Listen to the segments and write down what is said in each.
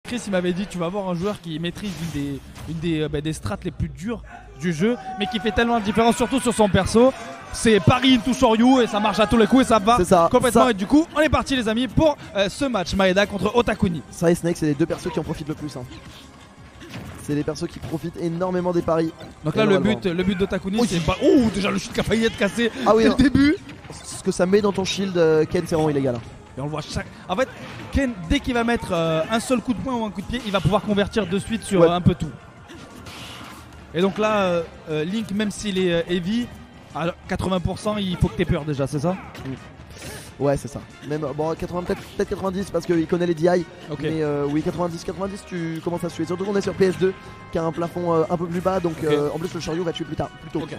Chris il m'avait dit tu vas avoir un joueur qui maîtrise des strats les plus dures du jeu, mais qui fait tellement la différence, surtout sur son perso. C'est Paris into Shoryu et ça marche à tous les coups et ça va complètement. Et du coup, on est parti les amis pour ce match Maeda contre Otakuni. Ça et Snake, c'est les deux persos qui en profitent le plus. Hein. C'est les persos qui profitent énormément des paris. Donc là, le but d'Otakuni, c'est pas. Oh, déjà le chute qui a failli être cassé dès le début. Ce que ça met dans ton shield, Ken, c'est vraiment illégal. Hein. Et on le voit En fait, Ken, dès qu'il va mettre un seul coup de poing ou un coup de pied, il va pouvoir convertir de suite sur un peu tout. Et donc là, Link, même s'il est heavy, à 80%, il faut que t'aies peur déjà, c'est ça? Ouais, c'est ça. Même bon, 80, peut-être 90 parce qu'il connaît les DI. Okay. Mais oui, 90, tu commences à tuer. Surtout qu'on est sur PS2 qui a un plafond un peu plus bas. Donc en plus, le Shoryu va tuer plus tôt. Okay.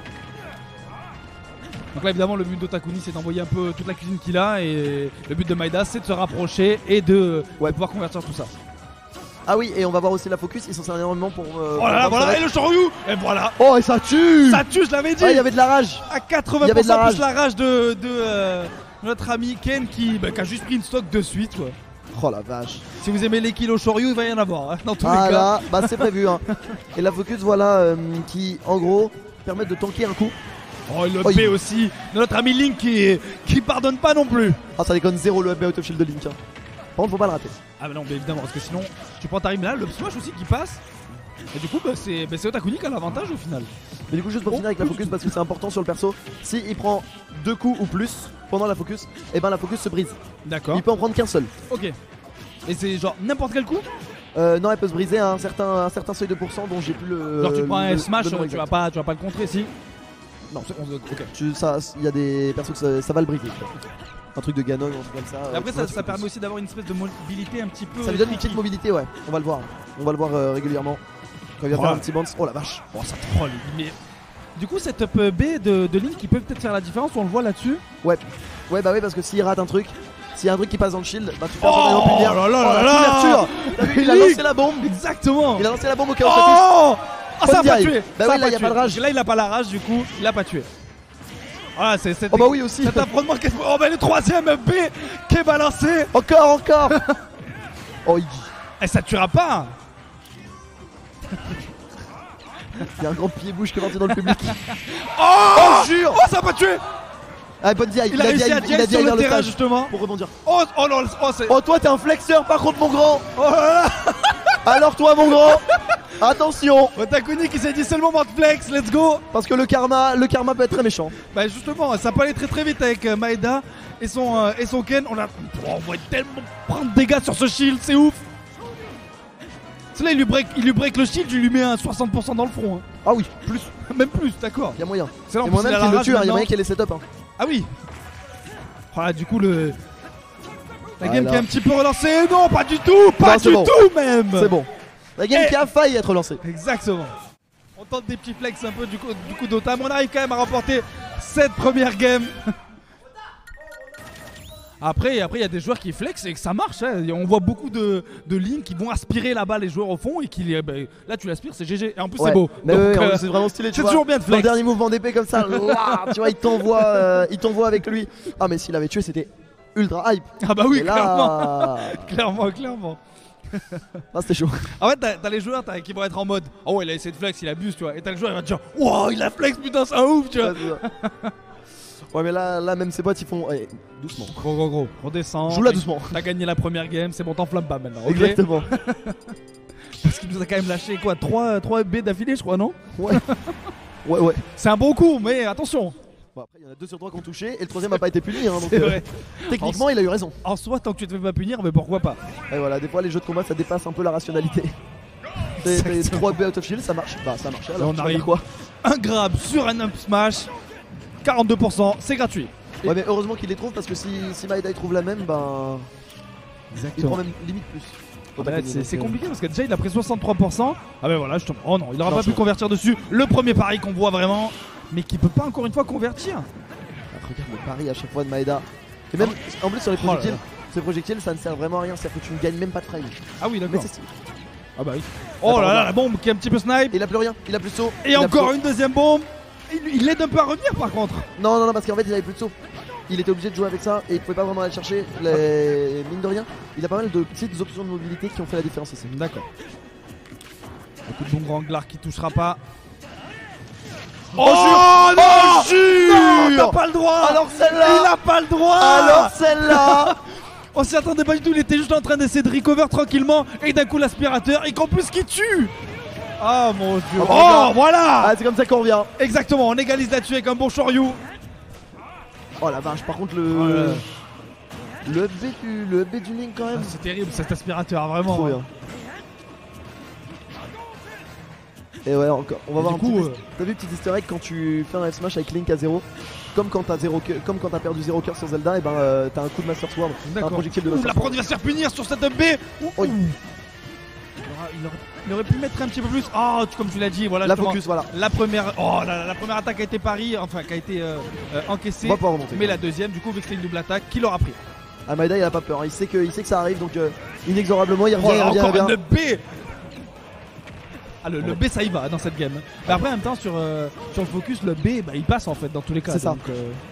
Donc là, évidemment, le but d'Otakuni, c'est d'envoyer un peu toute la cuisine qu'il a. Et le but de Maeda, c'est de se rapprocher et de pouvoir convertir tout ça. Ah oui, et on va voir aussi la focus, ils s'en servent énormément pour. Oh là là, voilà, et le Shoryu. Et voilà. Oh, et ça tue. Ça tue, je l'avais dit. Ah, il y avait de la rage. À 80% plus la rage de notre ami Ken qui a juste pris une stock de suite. Ouais. Oh la vache. Si vous aimez les kills au Shoryu, il va y en avoir, hein, dans tous les cas. Là, bah c'est prévu. Hein. Et la focus, voilà, qui en gros permet de tanker un coup. Oh, le B aussi. Notre ami Link qui pardonne pas non plus. Ah, ça déconne zéro le B out of shield de Link. Hein. Par contre, faut pas le rater. Ah bah non, mais évidemment, parce que sinon tu prends ta rime là, le smash aussi qui passe. Et du coup c'est Otakuni qui a l'avantage au final. Mais du coup juste pour finir avec la focus parce que c'est important sur le perso, si il prend 2 coups ou plus pendant la focus, et ben la focus se brise. D'accord. Il peut en prendre qu'un seul. Ok. Et c'est genre n'importe quel coup? Non, elle peut se briser à un certain seuil de pourcent dont j'ai plus le. Genre tu prends un smash, tu vas pas le contrer si. Non, ok. Il y a des persos que ça va le briser. Un truc de Ganon ou un truc comme ça. Et après ça permet aussi d'avoir une espèce de mobilité un petit peu. Ça lui donne une petite mobilité, ouais. On va le voir. On va le voir régulièrement. Quand il va faire un petit bounce. Oh la vache. Oh ça troll. Mais du coup cette up B de Link qui peut peut-être faire la différence, on le voit là-dessus. Ouais. Ouais bah oui parce que s'il rate un truc, s'il y a un truc qui passe dans le shield, bah tu perds ton punir. Oh là là. T'as vu, il a lancé la bombe. Exactement. Il a lancé la bombe au cas où ça touche. Ah ça a pas tué. Bah oui là il y a pas de rage. Là il a pas la rage du coup, il a pas tué. Ah, oh bah oui aussi. Cet affrontement oh bah le troisième B qui est balancé. Encore. Oh Iggy. Et ça tuera pas. Il y a un grand pied-bouche qui est parti dans le public. Oh jure. Oh ça a pas tué. Ah bonne DI. Il a réussi à DI sur le terrain justement pour rebondir. Oh non. Oh toi t'es un flexeur par contre mon grand. Oh là là. Alors toi mon grand. Attention. Otakuni qui s'est dit seulement mode flex, let's go. Parce que le karma peut être très méchant. Bah justement, ça peut aller très vite avec Maeda et son Ken. On va tellement prendre des dégâts sur ce shield, c'est ouf. C'est là il lui break le shield, il lui met un 60% dans le front. Hein. Ah oui, plus. Même plus, d'accord. Il y a moyen. C'est là, et moi-même qui le tue, il y a moyen qu'il ait les setup. Hein. Ah oui. Voilà, du coup la game qui est un petit peu relancée. Non, pas du tout, tout même. C'est bon. La game qui a failli être lancée. Exactement. On tente des petits flex un peu du coup d'Ota, mais on arrive quand même à remporter cette première game. Après il y a des joueurs qui flex et que ça marche. Hein. On voit beaucoup de lignes qui vont aspirer là-bas les joueurs au fond et qui là tu l'aspires, c'est GG. Et en plus c'est beau. Mais c'est vraiment stylé. C'est toujours bien de flex. Le dernier mouvement d'épée comme ça, tu vois, il t'envoie avec lui. Ah mais s'il avait tué c'était ultra hype. Ah bah oui, et là... clairement. Ah c'était chaud. En fait t'as les joueurs qui vont être en mode oh il a essayé de flex, il abuse tu vois. Et t'as le joueur il va te dire wow il a flex putain c'est un ouf tu vois. Ouais mais là même ses potes ils font allez, doucement. Gros, on descend. Joue là doucement. T'as gagné la première game, c'est bon t'enflamme pas maintenant. Okay. Exactement. Parce qu'il nous a quand même lâché quoi 3 B d'affilée je crois non? Ouais. Ouais. C'est un bon coup mais attention. Bon après il y en a 2 sur 3 qui ont touché et le troisième a pas été puni hein, donc vrai. Techniquement il a eu raison. En soi tant que tu te fais pas punir mais pourquoi pas. Et voilà des fois les jeux de combat ça dépasse un peu la rationalité. C'est 3 B out of shield ça marche. Bah ça marche alors. On arrive quoi. Un grab sur un up smash 42% c'est gratuit. Ouais mais heureusement qu'il les trouve parce que si Maeda il trouve la même ben. Exactement. Il prend même limite plus. C'est compliqué parce que déjà il a pris 63%. Ah ben voilà justement. Oh non il aura pas pu convertir dessus. Le premier pari qu'on voit vraiment mais qui peut pas encore une fois convertir. Regarde le pari à chaque fois de Maeda. Et même en plus sur les projectiles, ces projectiles ça ne sert vraiment à rien, c'est-à-dire que tu ne gagnes même pas de frame. Ah oui d'accord. Mais c'est stylé. Ah bah oui. Oh là là la bombe qui est un petit peu snipe. Il a plus rien, il a plus de saut. Et encore une deuxième bombe. Il l'aide un peu à revenir par contre. Non parce qu'en fait il avait plus de saut. il était obligé de jouer avec ça et il pouvait pas vraiment aller chercher. Mine de rien, il a pas mal de petites options de mobilité qui ont fait la différence ici. D'accord. Un coup de bon Ganglar qui touchera pas. Oh, non, t'as pas le droit. Alors celle-là, il a pas le droit. Alors celle-là. On s'y attendait pas du tout, il était juste en train d'essayer de recover tranquillement et d'un coup l'aspirateur et qu'en plus qui tue. Ah mon dieu. Oh voilà. Ah c'est comme ça qu'on revient. Exactement, on égalise là-dessus avec un bon Shoryu. Oh la vache, par contre le B du Link quand même. C'est terrible cet aspirateur, vraiment. Trop bien. Et ouais, encore, on va voir un coup. T'as vu petit easter egg quand tu fais un F-Smash avec Link à 0. Comme quand t'as perdu 0 cœur sur Zelda, et ben t'as un coup de Master Sword. T'as un projectile de Master Sword. La prod va se faire punir sur cette B. Oh. Il aurait pu mettre un petit peu plus. Oh, comme tu l'as dit, voilà. La focus, voilà. La première attaque a été pari, enfin qui a été encaissée. On va pas remonter. Mais la deuxième, du coup, avec une double attaque, qui l'aura pris. Ah, Maeda il a pas peur, il sait que ça arrive, donc inexorablement il revient, il revient. Le B. Ah, le B ça y va dans cette game. Mais après en même temps sur le focus le B il passe en fait dans tous les cas. C'est ça.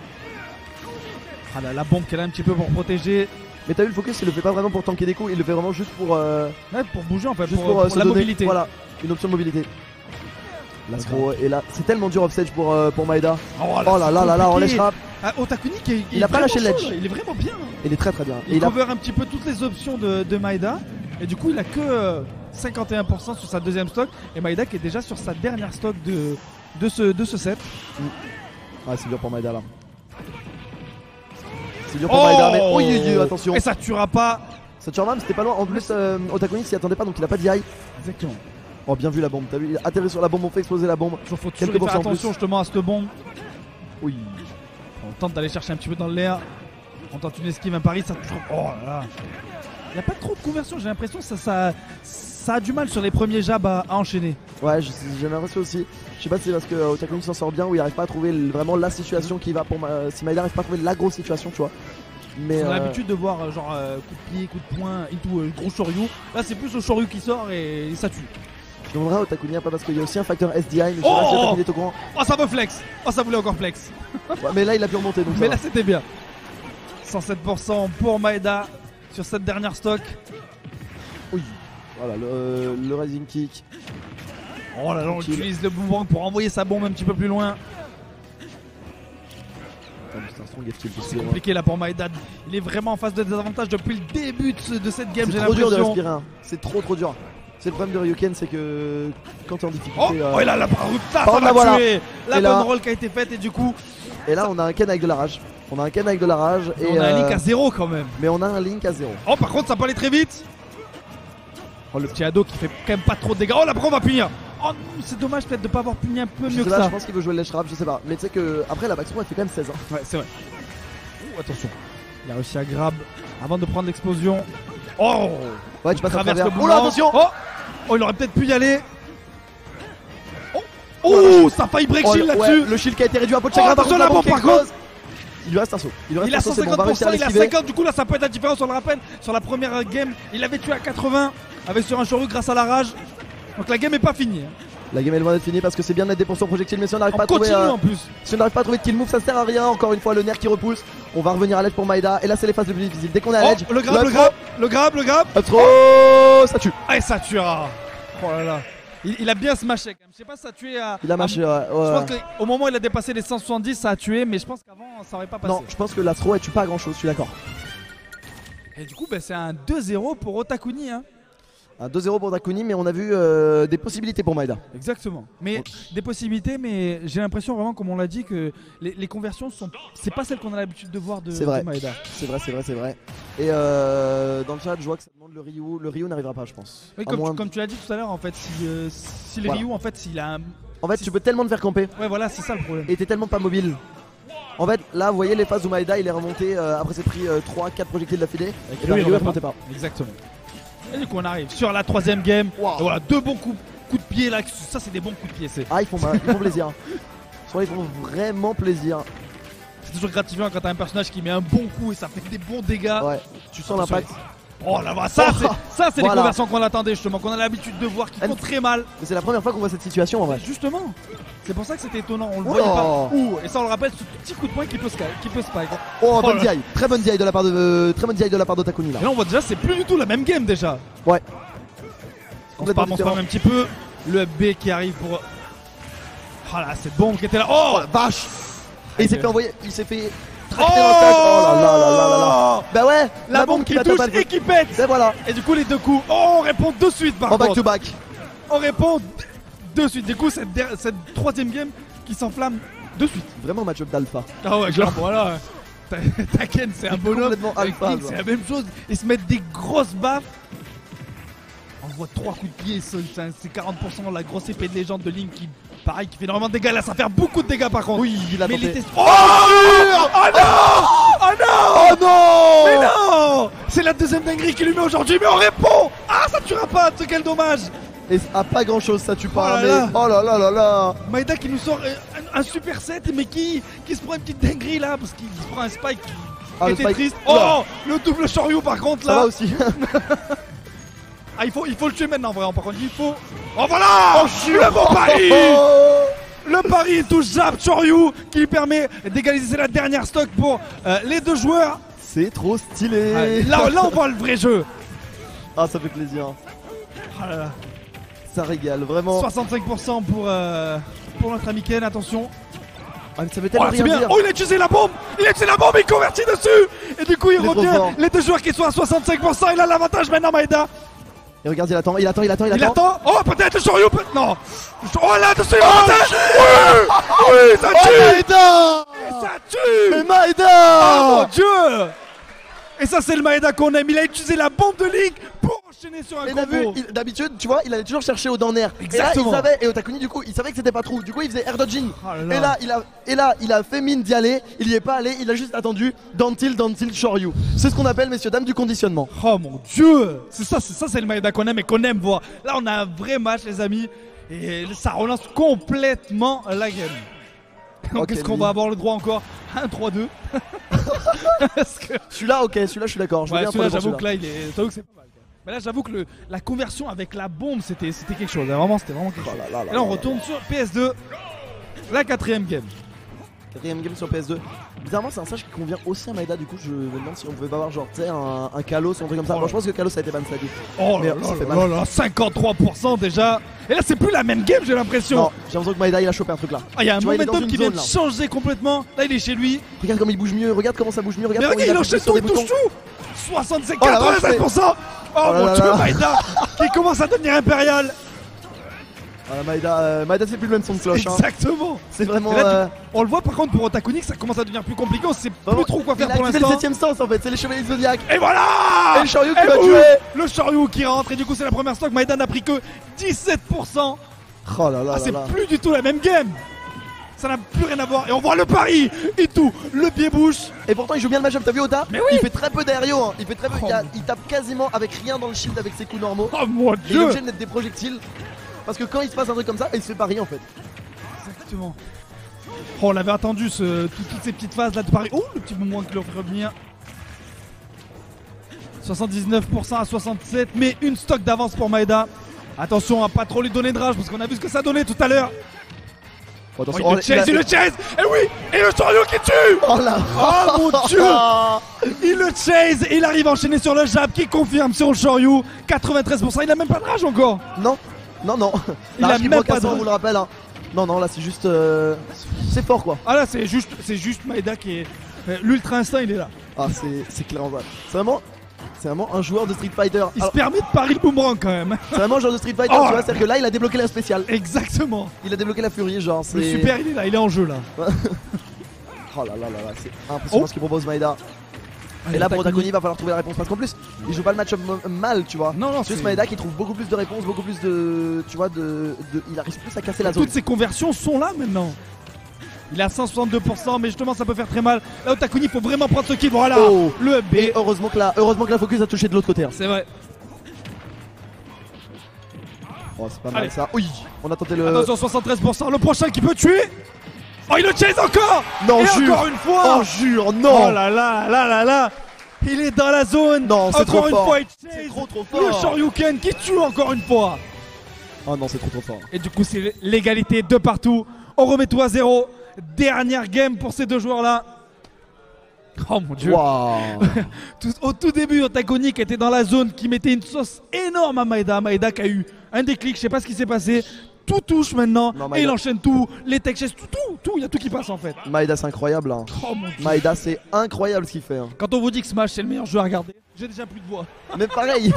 Ah la bombe qu'elle a un petit peu pour protéger. Mais t'as vu le focus il le fait pas vraiment pour tanker des coups, il le fait vraiment juste pour pour bouger en fait, juste pour la mobilité. Voilà, une option de mobilité. L'Astro et là c'est tellement dur offstage pour Maeda. Oh là là, on les frappe. Otakuni il a pas lâché l'edge. Il est vraiment bien. Il est très bien. Il cover un petit peu toutes les options de Maeda. Et du coup il a que 51% sur sa deuxième stock. Et Maeda qui est déjà sur sa dernière stock de ce set. Ah c'est dur pour Maeda là. C'est dur pour Maeda mais oui, attention. Et ça tuera pas. Ça tuera même, c'était pas loin. En plus Otakuni s'y attendait pas donc il a pas de DI. Exactement. Oh bien vu la bombe, t'as vu, il a atterri sur la bombe, on fait exploser la bombe. Il faut toujours faire attention justement à cette bombe. Oui. On tente d'aller chercher un petit peu dans l'air. On tente une esquive, un pari, ça touche. Oh là là. Il n'y a pas trop de conversion, j'ai l'impression que ça a du mal sur les premiers jabs à enchaîner. Ouais, j'ai l'impression aussi. Je sais pas si c'est parce que Otakuni s'en sort bien ou il arrive pas à trouver vraiment la situation qui va pour si Maeda arrive pas à trouver la grosse situation, tu vois. Mais on a l'habitude de voir genre coup de pied, coup de poing, into gros Shoryu. Là c'est plus le Shoryu qui sort et ça tue. Je demanderai à Otakuni pas parce qu'il y a aussi un facteur SDI, mais je sais pas si Otakuni est au courant. Oh ça veut flex. Oh ça voulait encore flex. Ouais, mais là il a pu remonter donc. Mais là c'était bien. 107% pour Maeda sur cette dernière stock. Oui. Voilà le Rising Kick. Oh là là, on utilise le boomerang pour envoyer sa bombe un petit peu plus loin. C'est compliqué là pour Maeda. Il est vraiment en phase de désavantage depuis le début de cette game. C'est trop dur de respirer. C'est trop dur. C'est le problème de Ryuken, c'est que quand t'es en difficulté. Oh, et là la Baruta, ça va tuer. La bonne roll qui a été faite et du coup. Et là on a un Ken avec de la rage. On a un Link à 0 quand même. Mais on a un Link à 0. Oh par contre ça peut aller très vite. Oh le petit ado qui fait quand même pas trop de dégâts. Oh la on va punir. Oh c'est dommage peut-être de pas avoir puni un peu mieux que ça. Je pense qu'il veut jouer le Ledge Trap, je sais pas. Mais tu sais que après la backstone elle fait quand même 16 hein. Ouais c'est vrai. Attention. Il a réussi à grab avant de prendre l'explosion. Oh ouais tu passes à travers. Oh là attention. Oh il aurait peut-être pu y aller. Oh ça a failli break shield là-dessus. Le shield qui a été réduit à peu de chagrin. Attention la bombe par contre. Il lui reste un saut. Il a 150%, il a 50, du coup là ça peut être la différence, on le rappelle. Sur la première game, il avait tué à 80 avec sur un Shoryu grâce à la rage. Donc la game est pas finie. La game est loin d'être finie parce que c'est bien de mettre des points sur projectile, mais si on n'arrive pas à trouver si on n'arrive pas à trouver de kill move, ça sert à rien. Encore une fois le nerf qui repousse. On va revenir à l'edge pour Maeda et là c'est les phases les plus difficiles. Dès qu'on est à l'edge, le grab. Ça tue. Ah et ça tuera. Oh là là. Il a bien smashé quand même. Je sais pas si ça a tué à. Il a mâché, ouais. Je pense qu'au moment où il a dépassé les 170, ça a tué, mais je pense qu'avant ça aurait pas passé. Non, je pense que la throw elle tue pas grand chose, je suis d'accord. Et du coup, c'est un 2-0 pour Otakuni. Hein. Un 2-0 pour Otakuni, mais on a vu des possibilités pour Maeda. Exactement. Mais des possibilités, mais j'ai l'impression vraiment, comme on l'a dit, que les conversions c'est pas celles qu'on a l'habitude de voir de Maeda. C'est vrai. Et dans le chat, je vois que ça demande le Ryu. Le Ryu n'arrivera pas, je pense. Oui, comme tu l'as dit tout à l'heure, en fait, si le Ryu, en fait, s'il a un. En fait, tu peux tellement te faire camper. Ouais, voilà, c'est ça le problème. Et t'es tellement pas mobile. En fait, là, vous voyez les phases où Maeda il est remonté après s'être pris 3-4 projectiles d'affilée. Et le Ryu ne remontait pas. Exactement. Et du coup, on arrive sur la troisième game. Wow. Et voilà, deux bons coups de pied là. Ça, c'est des bons coups de pied. Ah, ils font plaisir. Ils font vraiment plaisir. C'est toujours gratifiant quand t'as un personnage qui met un bon coup et ça fait des bons dégâts. Ouais, tu sens l'impact. Oh là là, ça c'est les conversions qu'on attendait justement, qu'on a l'habitude de voir qui font très mal. Mais c'est la première fois qu'on voit cette situation en vrai. Justement, c'est pour ça que c'était étonnant, on le voyait pas. Et ça on le rappelle, ce petit coup de poing qui peut spike. Oh, bonne DI, très bonne DI de la part d'Otakuni là. Et là on voit déjà c'est plus du tout la même game déjà. Ouais. On se parle un petit peu. Le B qui arrive pour. Oh là, cette bombe qui était là. Oh la vache. Et il s'est fait envoyer, il s'est fait tracter dans le stage. Oh là là là là là. Bah ouais, la bombe qui touche et qui pète. Et voilà. Et du coup les deux coups. Oh, on répond de suite par contre. En back to back. On répond de suite. Du coup cette troisième game qui s'enflamme de suite. Vraiment match-up d'alpha. Ah ouais, genre voilà. Taken c'est un bonhomme. Alpha. C'est la même chose. Ils se mettent des grosses baffes. On voit 3 coups de pied, c'est 40% la grosse épée de légende de Link qui, pareil, qui fait énormément de dégâts. Là, ça va faire beaucoup de dégâts par contre. Oui, il a tenté. Oh non! Oh non! Oh non! Mais non! C'est la deuxième dinguerie qu'il lui met aujourd'hui, mais on répond! Ah, ça tuera pas, quel dommage! Et à pas grand chose, ça tue pas, mais oh là là là là! Maeda qui nous sort un super set, mais qui se prend une petite dinguerie là, parce qu'il se prend un spike qui était triste. Oh! Le double Shoryu par contre là! Ça va aussi! Ah, il faut le tuer maintenant, vraiment. Par contre, il faut. Oh voilà! Le bon pari! Le pari touche Zap Choryu qui lui permet d'égaliser. C'est la dernière stock pour les deux joueurs. C'est trop stylé. Ouais, là, on voit le vrai jeu. Ah, ça fait plaisir. Oh là là. Ça régale, vraiment. 65% pour notre ami Ken, attention. Ah, mais ça veut tellement rien dire. Oh, il a utilisé la bombe! Il convertit dessus! Et du coup, il revient. Les deux joueurs qui sont à 65%, il a l'avantage maintenant, Maeda. Et regarde, il attend. Oh, peut-être le Shoryu, non. Oh là, dessus, oui, ça tue. Maeda. Ça tue. Mais Maeda. Oh mon dieu. Et ça, c'est le Maeda qu'on aime. Il a utilisé la bombe de Link pour enchaîner sur un combo. D'habitude, tu vois, il allait toujours chercher au down air. Exactement. Et là, et Otakuni, du coup, il savait que c'était pas true. Du coup, il faisait air dodging. Et là, il a fait mine d'y aller. Il y est pas allé. Il a juste attendu. Down tilt, Shoryu. C'est ce qu'on appelle, messieurs dames, du conditionnement. Oh mon dieu. C'est ça, c'est le Maeda qu'on aime et qu'on aime voir. Là, on a un vrai match, les amis. Et ça relance complètement la game. Donc est-ce qu'on va avoir le droit encore à un 3-2? Celui-là, ok, celui-là je suis d'accord. Celui-là, j'avoue que là, j'avoue que c'est pas mal. Mais là, j'avoue que la conversion avec la bombe, c'était quelque chose. Vraiment, c'était vraiment quelque chose. Et là, on retourne sur PS2, la quatrième game. Quatrième game sur PS2. Bizarrement, c'est un stage qui convient aussi à Maeda. Du coup, je me demande si on pouvait pas avoir genre, tu sais, un Kalos ou un truc comme ça. Moi, je pense que Kalos a été ban, ça dit. Oh là là, 53% déjà. Et là, c'est plus la même game, j'ai l'impression. Non, j'ai l'impression que Maeda il a chopé un truc là. Ah, il y a un momentum qui vient de changer complètement. Là, il est chez lui. Regarde comme il bouge mieux, regarde comment ça bouge mieux. Regarde il enchaîne tout, il touche tout. 67-87%. Oh mon dieu, Maeda qui commence à devenir impérial. Maeda c'est plus le même son de cloche. Exactement. C'est vraiment. On le voit par contre pour Otakuni que ça commence à devenir plus compliqué. On sait plus trop quoi faire pour l'instant. C'est le 7ème sens en fait, c'est les chevaliers Zodiac. Et voilà. Et le Shoryu qui va tuer. Le Shoryu qui rentre et du coup c'est la première stock. Maeda n'a pris que 17%. Oh là là. C'est plus du tout la même game. Ça n'a plus rien à voir. Et on voit le pari et tout. Le pied-bouche. Et pourtant il joue bien le match-up. T'as vu Ota? Mais oui. Il fait très peu d'aério. Il fait très peu. Il tape quasiment avec rien dans le shield avec ses coups normaux. Oh mon dieu. Il est obligé de mettre des projectiles. Parce que quand il se passe un truc comme ça, il se fait pari en fait. Exactement. Oh, on avait attendu toutes ces petites phases là de pari. Oh, le petit moment qui leur fait revenir. 79% à 67%, mais une stock d'avance pour Maeda. Attention à pas trop lui donner de rage parce qu'on a vu ce que ça donnait tout à l'heure. Oh, il le chase, et oui, et le Shoryu qui tue. Oh là. Oh mon dieu. Il le chase et il arrive à enchaîner sur le jab qui confirme sur le Shoryu. 93%, il a même pas de rage encore. Non. Il a même pas de rage. On vous le rappelle. Non, là c'est juste. C'est fort quoi. Ah là c'est juste Maeda qui est. L'ultra instinct il est là. Ah c'est clairement ça. C'est vraiment un joueur de Street Fighter. Il se permet de parier le boomerang quand même. C'est vraiment un joueur de Street Fighter, tu vois, c'est-à-dire que là il a débloqué la spéciale. Exactement. Il a débloqué la furie, genre c'est. Le super il est là, il est en jeu là. Oh là là, c'est impressionnant ce qu'il propose Maeda. Et là pour Otakuni il va falloir trouver la réponse parce qu'en plus il joue pas le match-up mal, tu vois. Non, c'est juste Maeda qui trouve beaucoup plus de réponses, beaucoup plus de. Tu vois, il arrive plus à casser la zone. Toutes ces conversions sont là maintenant. Il est à 162%, mais justement ça peut faire très mal. Là Otakuni il faut vraiment prendre ce kill. Voilà, le B. Et heureusement que la focus a touché de l'autre côté. C'est vrai. Oh c'est pas mal ça. Oui, on a tenté le. Attention 73%, le prochain qui peut tuer. Oh il le chase encore. Non, et jure. Encore une fois. Oh jure, non. Oh là là là là là. Il est dans la zone. Non, c'est trop fort. C'est trop fort. Le Shoryuken qui tue encore une fois. Oh non, c'est trop fort. Et du coup, c'est l'égalité de partout. On remet tout à 0. Dernière game pour ces deux joueurs-là. Oh mon dieu. Wow. Au tout début, Otaconi était dans la zone, qui mettait une sauce énorme à Maeda. Maeda qui a eu un déclic, je sais pas ce qui s'est passé. Tout touche maintenant, non, et il enchaîne tout, les tech chaises, tout, il y a tout qui passe en fait. Maeda c'est incroyable hein. Oh mon dieu. Maeda c'est incroyable ce qu'il fait hein. Quand on vous dit que Smash c'est le meilleur jeu à regarder, j'ai déjà plus de voix. Mais pareil.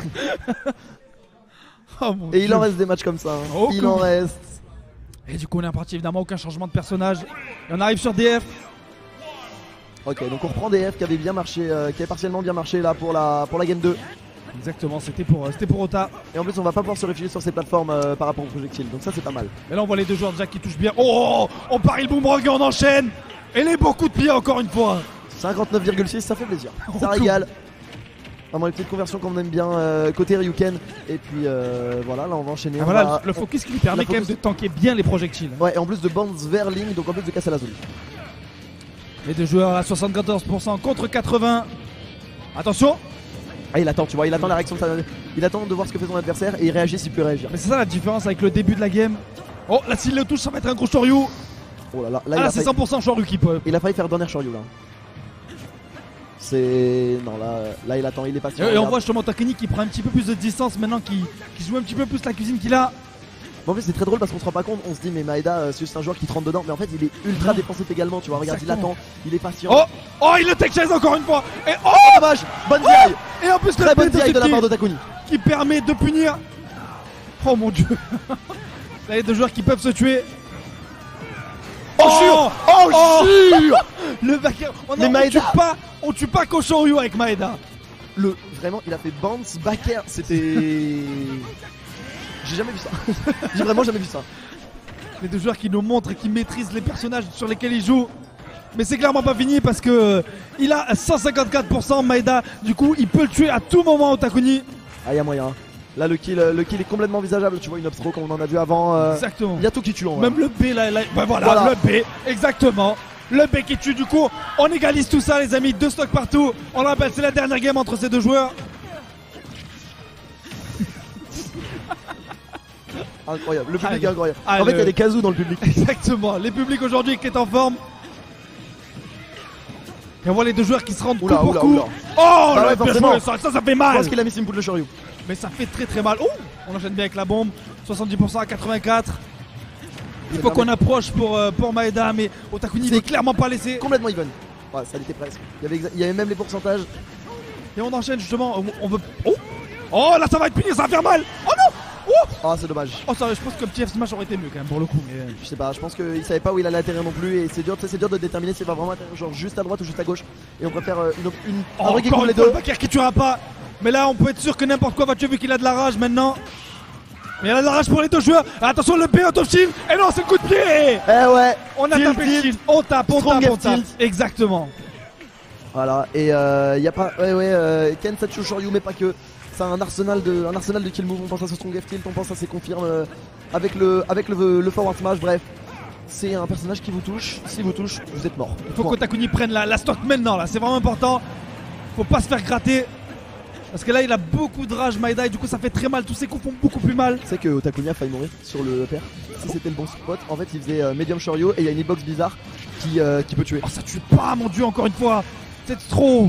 Oh mon et dieu. Il en reste des matchs comme ça hein. Oh, il en reste. Et du coup on est parti, évidemment aucun changement de personnage. Et on arrive sur DF. Ok, donc on reprend DF qui avait bien marché, qui avait partiellement bien marché là pour la game 2. Exactement, c'était pour Ota. Et en plus on va pas pouvoir se réfugier sur ces plateformes par rapport au projectile, donc ça c'est pas mal. Et là on voit les deux joueurs déjà qui touchent bien. Oh, on parie le boomerang et on enchaîne. Et les beaux coups de pied encore une fois. 59,6, ça fait plaisir, ça régale. Vraiment les petites conversions qu'on aime bien côté Ryuken. Et puis voilà, là on va enchaîner. Ah, voilà, le focus qui lui permet quand même de tanker bien les projectiles. Ouais, et en plus de bounce vers ligne, donc en plus de casser la zone. Les deux joueurs à 74% contre 80. Attention. Ah il attend, tu vois, il attend la réaction de il attend de voir ce que fait son adversaire et il réagit s'il peut réagir. Mais c'est ça la différence avec le début de la game. Oh là s'il le touche ça va être un gros Shoryu. Oh là là, c'est 100% Shoryu qui peut. Il a failli faire donner Shoryu là. C'est... Non là il attend, il est patient. Et on voit justement Takuni qui prend un petit peu plus de distance maintenant, qui joue un petit peu plus la cuisine qu'il a. Bon, en plus c'est très drôle parce qu'on se rend pas compte, on se dit mais Maeda c'est juste un joueur qui te rentre dedans, mais en fait il est ultra défensif également, tu vois, regarde, il attend, il est patient. Oh il le tech chase encore une fois. Et oh dommage, bonne DI. Et en plus très bonne DI de la part de Takuni qui permet de punir. Oh mon dieu. Là il y a deux joueurs qui peuvent se tuer. Jure. Le backer. On tue pas Koshoryu avec Maeda. Vraiment il a fait bounce backer, c'était... J'ai jamais vu ça. J'ai vraiment jamais vu ça. Les deux joueurs qui nous montrent et qui maîtrisent les personnages sur lesquels ils jouent. Mais c'est clairement pas fini parce que il a 154% Maeda. Du coup il peut le tuer à tout moment Otakuni. Ah il y a moyen. Là le kill est complètement envisageable. Tu vois une obstro comme on en a vu avant. Exactement. Il y a tout qui tue en vrai. Même le B là. Bah voilà le B. Exactement. Le B qui tue. Du coup on égalise tout ça les amis. Deux stocks partout. On le rappelle c'est la dernière game entre ces deux joueurs. Incroyable, le public est incroyable. En fait, il y a des kazoo dans le public. Exactement, les publics aujourd'hui qui est en forme. Et on voit les deux joueurs qui se rendent coup pour coup. Oh, bah ouais, joué, ça fait mal. Je pense qu'il a mis Simple le Shoryu. Mais ça fait très mal. Oh, on enchaîne bien avec la bombe. 70% à 84. Il faut qu'on approche pour Maeda, mais Otakuni ne veut clairement pas laisser. Complètement even. Ouais, ça l'était presque. Il y avait même les pourcentages. Et on enchaîne justement. On veut. Oh, là ça va être puni, ça va faire mal. Oh non. Oh c'est dommage. Oh ça, je pense que le petit F-Smash aurait été mieux quand même pour le coup. Mais... Je sais pas, je pense qu'il savait pas où il allait atterrir non plus et c'est dur de déterminer s'il va vraiment atterrir genre juste à droite ou juste à gauche. Et on préfère un vrai qui couvre les deux. Le backer qui tuera pas. Mais là on peut être sûr que n'importe quoi va tuer vu qu'il a de la rage maintenant. Mais il a de la rage pour les deux joueurs. Attention le B out of shield. Et non c'est le coup de pied. Eh ouais. On a tapé le shield. On tape. Exactement. Voilà et y a pas... Ken Satsu Shoryu mais pas que. C'est un arsenal de kill move, on pense à ce strong F tilt, on pense à ses confirmes avec le forward smash, bref. C'est un personnage qui vous touche, s'il vous touche, vous êtes mort. Il faut qu'Otakuni prenne la stock maintenant là, c'est vraiment important. Faut pas se faire gratter. Parce que là il a beaucoup de rage Maeda et du coup ça fait très mal, tous ses coups font beaucoup plus mal. C'est que Otakuni a failli mourir sur le pair. Si c'était le bon spot, en fait il faisait medium Shoryu et il y a une hitbox bizarre qui peut tuer. Oh ça tue pas mon dieu encore une fois, c'est trop.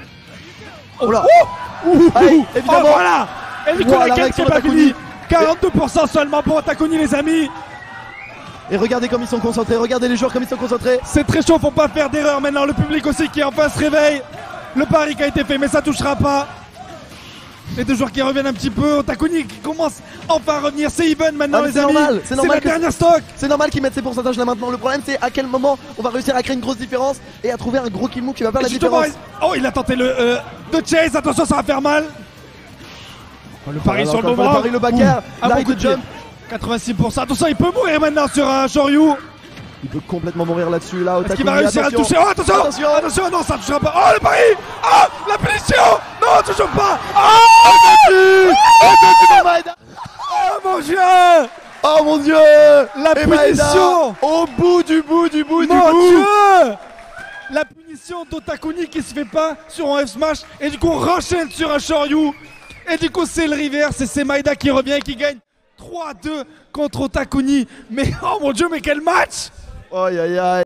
Oh là. Évidemment. Oh voilà. Et du coup la game c'est pas fini. 42% seulement pour Otakuni les amis. Et regardez comme ils sont concentrés, regardez les joueurs comme ils sont concentrés. C'est très chaud, faut pas faire d'erreur maintenant. Le public aussi qui enfin se réveille. Le pari qui a été fait mais ça touchera pas. Les deux joueurs qui reviennent un petit peu. Otakuni qui commence enfin à revenir. C'est even maintenant les amis. C'est la dernière stock. C'est normal qu'ils mettent ces pourcentages là maintenant. Le problème c'est à quel moment on va réussir à créer une grosse différence et à trouver un gros kill move qui va faire la différence. Oh il a tenté le chase. Attention ça va faire mal. Le pari sur le moment. Le backer. L'arrêt de jump. 86%. Attention il peut mourir maintenant sur un Shoryu. Il peut complètement mourir là-dessus là. Est-ce qu'il va réussir à toucher? Oh attention non ça touchera pas. Oh le pari. Oh la punition. Non toujours pas. Oh mon dieu. Oh mon dieu. La punition. Au bout du bout. Mon dieu. La punition. Mission d'Otakuni qui se fait pas sur un F-Smash et du coup on enchaîne sur un Shoryu. Et du coup c'est le reverse et c'est Maeda qui revient et qui gagne 3-2 contre Otakuni. Mais oh mon dieu, mais quel match! Aïe aïe aïe.